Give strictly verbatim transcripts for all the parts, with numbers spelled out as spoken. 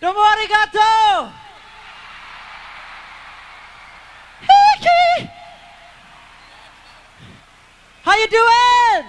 どうもありがとう。Hickey! How you doing?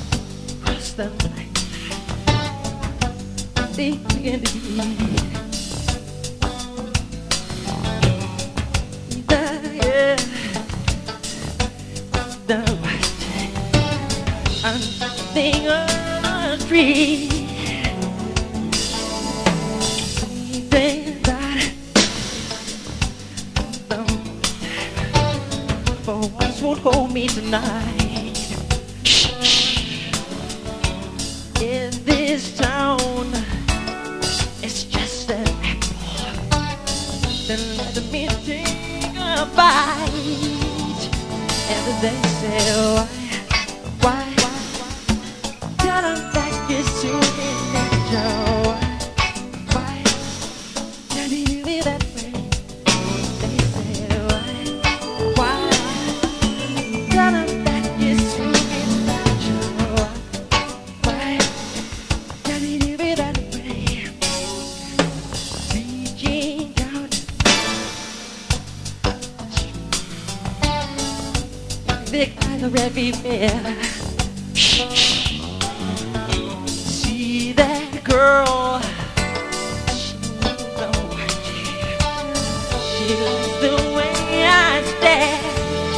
they begin to eat. street. Things that um, for once won't hold me tonight. In this town, it's just an apple. Then let me take a bite. And they say, why, why, tell them that you're soothing nature. Why, tell me to be that way. They say, why, why, tell them that you're soothing nature. Why, tell me to be that way. Reaching out, big eyes are everywhere. See that girl? She don't watch it. She loves the way I stare.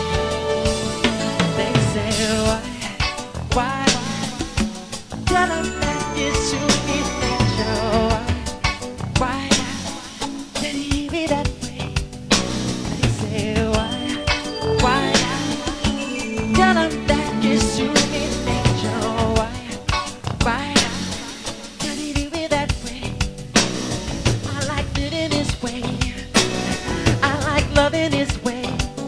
They say, why, why? Tell them that you're soothing nature. Why, did he be that way? They say, why, why? Tell them that you're soothing nature. Why, why? Did he do it that way? I like living this way. I like loving this way.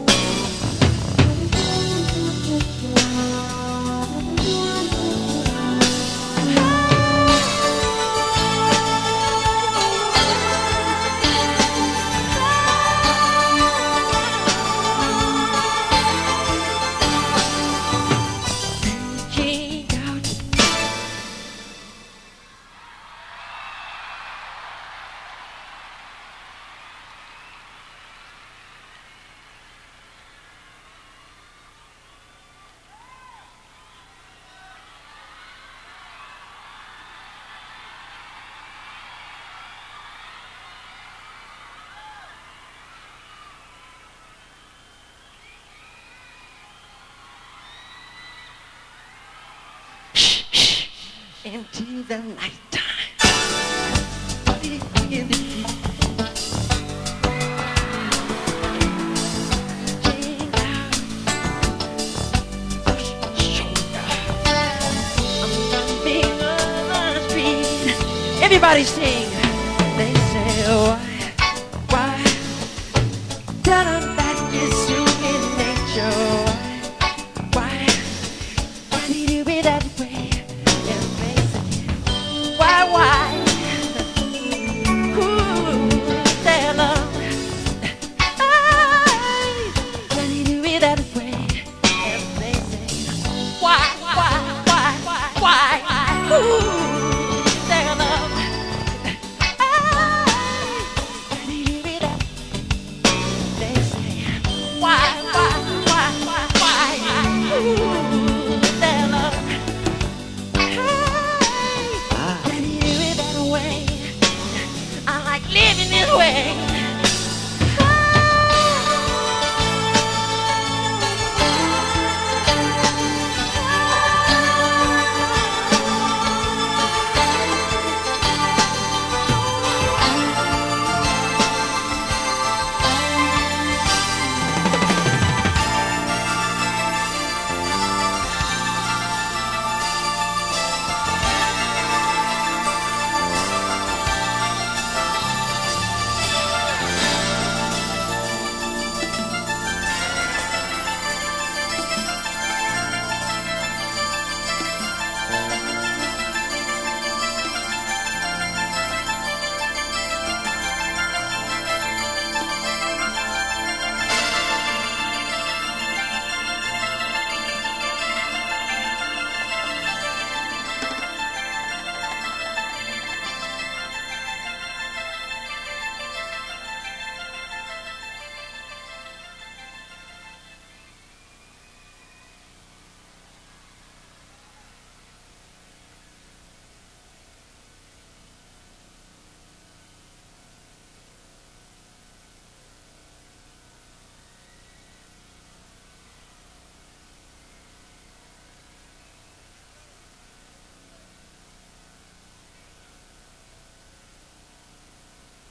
Reaching out. Into the nighttime, in the heat. Reaching out, push my shoulder. I'm jumping on the street. Everybody sing. They say, why, why? Tell them that you're soothing nature. Why, why do you do it that way? Why, why? Ooh, tell them. Hey, why do you do it that way? And they say, why, why, why, why, why? Ooh, tell them. Hey, why do you do it that way? They say, why, why, why, why, why? Ooh, tell them. I like living this way.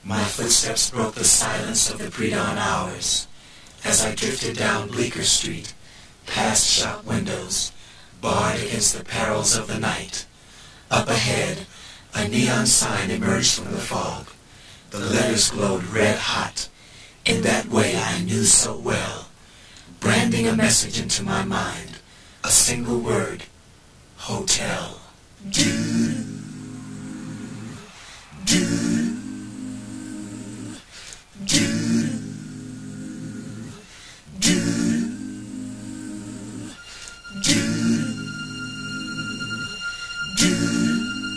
My footsteps broke the silence of the pre-dawn hours as I drifted down Bleecker Street, past shop windows, barred against the perils of the night. Up ahead, a neon sign emerged from the fog. The letters glowed red hot, in that way I knew so well, branding a message into my mind, a single word, hotel. Do, do, do, do, do, do.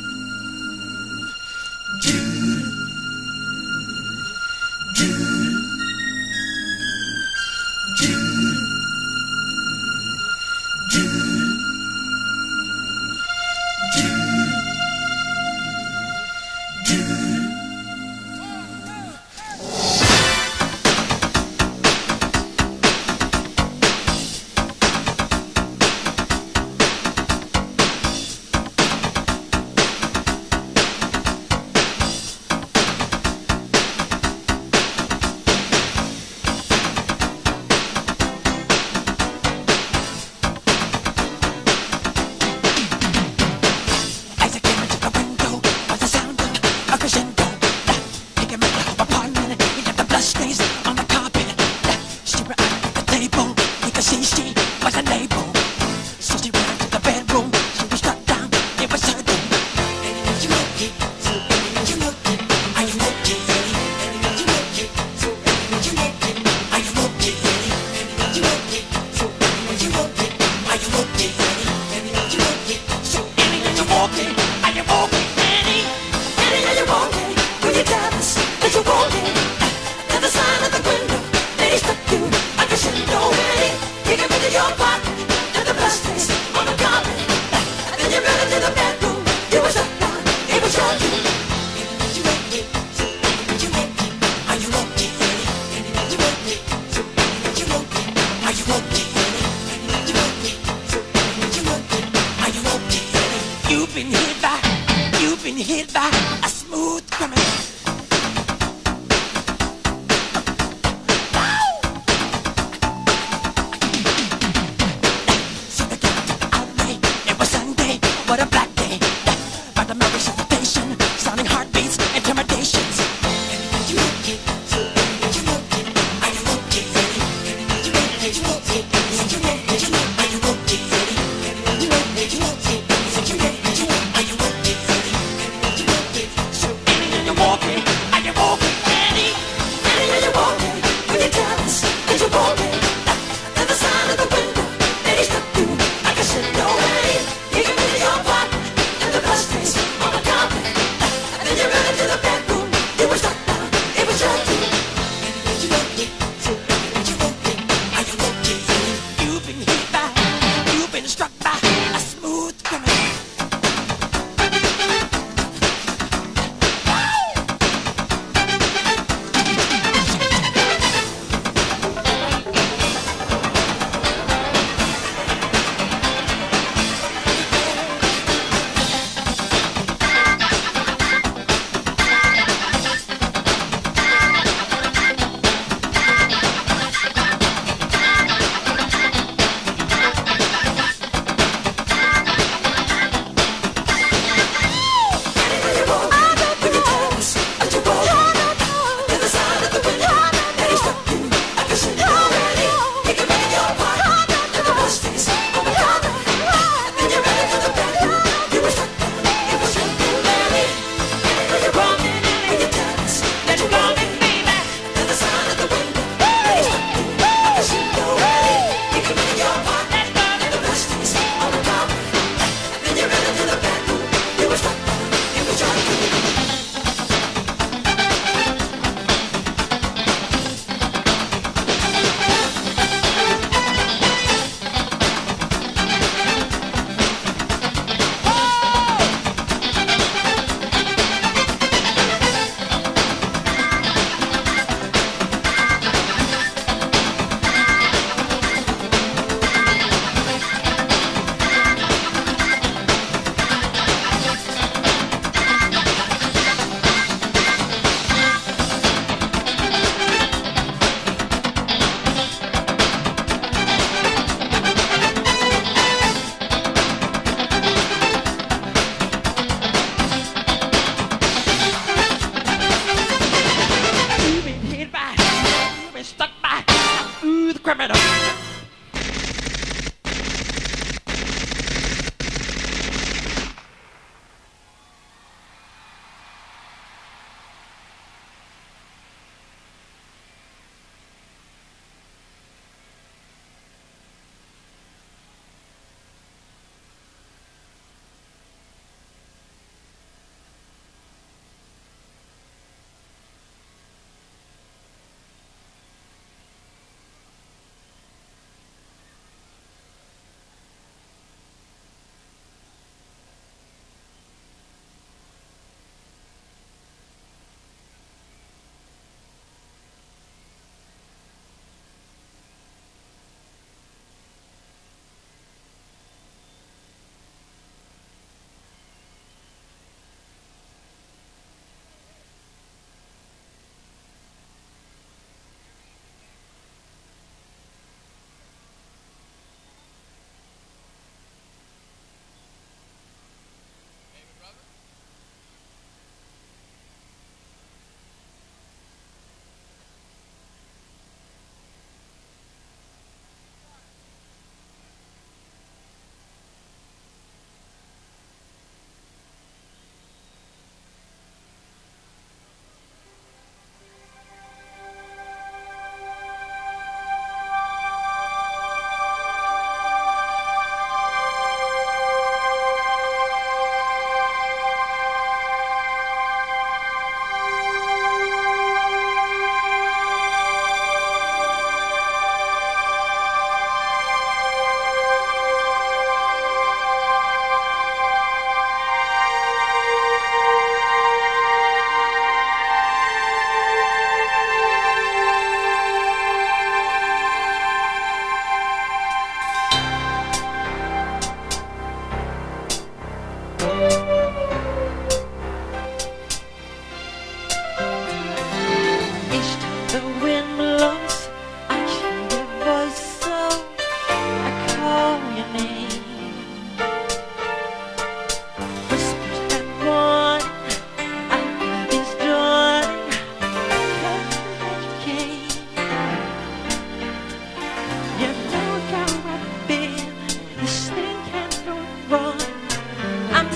You've been hit by, you've been hit by a smooth criminal. See the guy took the outlay, it was Sunday, what a black day. By the murder suffocation, sounding heartbeats, intimidations. You okay? You okay? Are you okay? You okay? You okay? You okay? Are you okay? You okay? You okay?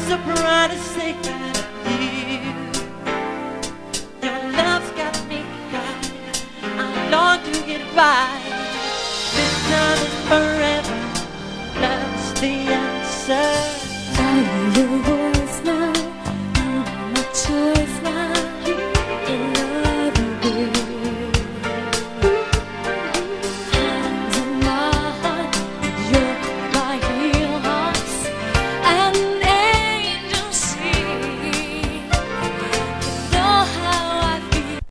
the brightest secret of you. Your love's got me caught. I long to get by. This time is forever. Love's the answer. Are you